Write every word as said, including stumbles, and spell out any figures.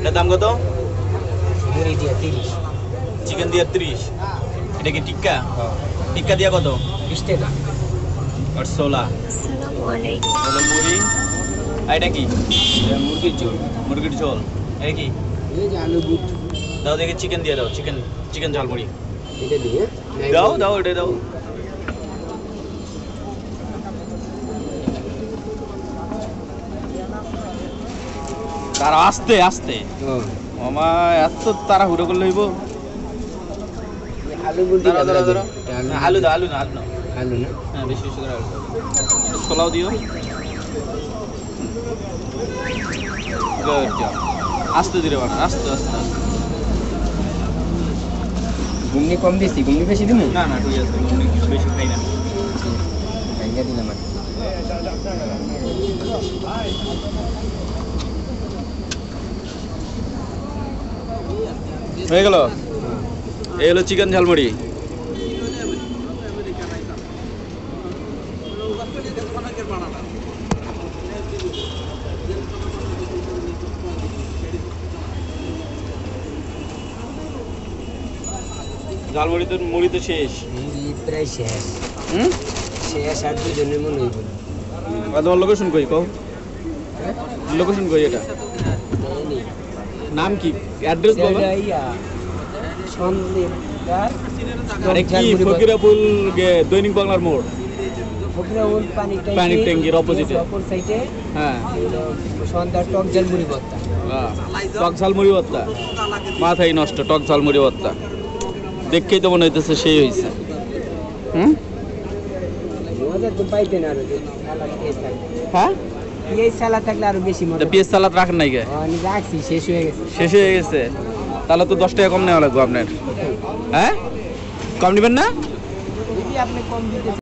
এটার দাম কত? মুড়ি দিয়ে তিরিশ, চিকেন দিয়ে ত্রিশ। এটা কি টিক্কা? টিক্কা দিয়া কত? বিশ টাকা। আর ছোলা হলো মুড়ি। আর এটা কি? মুরগির ঝোল। মুরগির ঝোল। এটা কি? এই যে আলু বুট। দাও দেখি চিকেন দিয়ে দাও, চিকেন চিকেন ঝালমুড়ি এটা দিয়ে দাও দাও এটা দাও। তার আস্তে আস্তে মামা এত তাড়াহুড়ো করলে হইব? আলু বুট দাঁড়াও দাঁড়াও দাঁড়াও। না, আলু দাও আলু না আলু না আলু না হ্যাঁ বেশি বেশি করে আলু দাও। একটু ছোলাও দিও। Good job. আস্তে ধীরে বানান, আস্তে আস্তে আস্তে। ঘুমনি কম দিছি, ঘুমনি বেশি দিমু না না ঠিক আছে, আমি বেশি খাই না। ভাইয়া দিলাম আর হয়ে গেল। এই হলো চিকেন ঝালমুড়ি। ঝালমুড়ি তো মুড়ি তো শেষ। মুড়ি প্রায় শেষ। হুম শেষ আর দুজনের মনে হইব আর তোমার লোকেশন কই কও? লোকেশন কই এটা? নাম কি? অ্যাড্রেস বলো। আরে কি ফকিরাপুল দৈনিক বাংলার মোড়, ফকিরাপুল পানি পানির ট্যাঙ্কির অপোজিটে। অপর সাইডে হ্যাঁ সন্ধ্যা টক ঝালমুড়ি ভর্তা। টক ঝালমুড়ি ভর্তা মাথায় নষ্ট। টক ঝালমুড়ি ভর্তা দেখেই তো মনে হইতেছে সেই হয়েছে। হুম মজা তো পাইতেন আরো যদি সালাদ পেঁয়াজ থাকলে। হ্যাঁ পেঁয়াজ সালাদ থাকলে আরো বেশি মজা। পেঁয়াজ সালাদ রাখেন নাই কে? আমি রাখছি, শেষ হয়ে গেছে। শেষ হয়ে গেছে? তাহলে তো দশ টাকা কম নেওয়া লাগবে আপনার। হ্যাঁ কম নেবেন না? যদি আপনি কম দিতে